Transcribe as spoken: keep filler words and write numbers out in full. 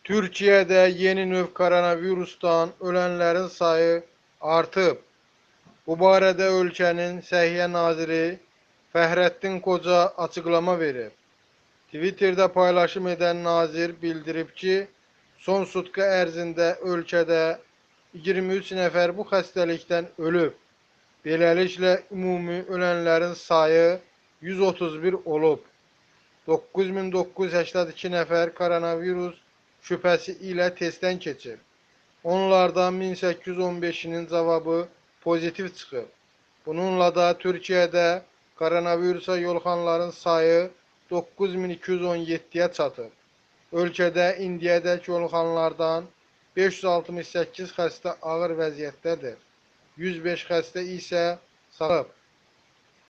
Türkiye'de yeni növ koronavirusdan ölenlerin sayı artıb. Bu barədə ölkənin Səhiyyə naziri Fəxrəddin Qoca açıqlama verib. Twitter'da paylaşım edən nazir bildirib ki, son sutka ərzində ölkədə iyirmi üç nəfər bu xəstəlikdən ölüb. Beləliklə, ümumi ölənlərin sayı yüz otuz bir olub. doqquz min doqquz yüz səksən iki nəfər koronavirus şübhəsi ilə testdən keçib. Onlardan min səkkiz yüz on beşinin cavabı pozitiv çıxıb. Bununla da Türkiyədə koronavirusa yoluxanların sayı doqquz min iki yüz on yeddiyə çatıb. Ölkədə indiyədək yoluxanlardan beş yüz altmış səkkiz xəstə ağır vəziyyətdədir. yüz beş xəstə isə sağalıb.